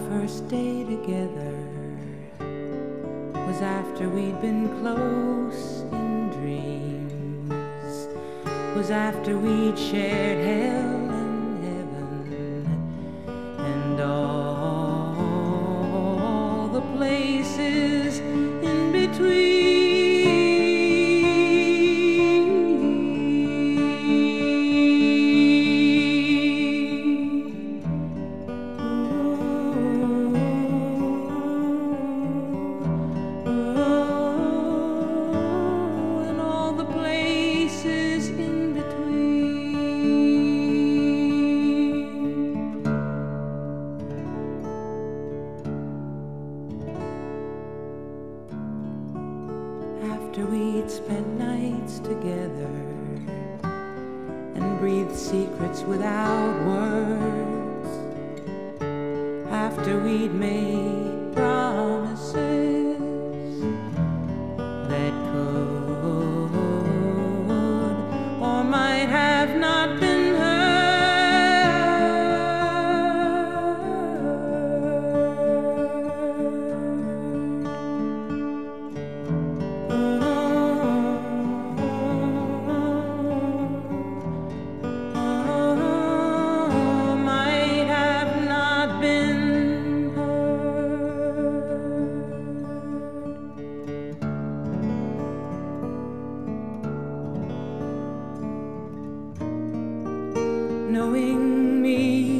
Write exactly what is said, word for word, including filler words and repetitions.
first day together was after we'd been close in dreams, was after we'd shared hell and heaven and all the places in between. After we'd spent nights together and breathed secrets without words, after we'd made promises that could or might have not been knowing me.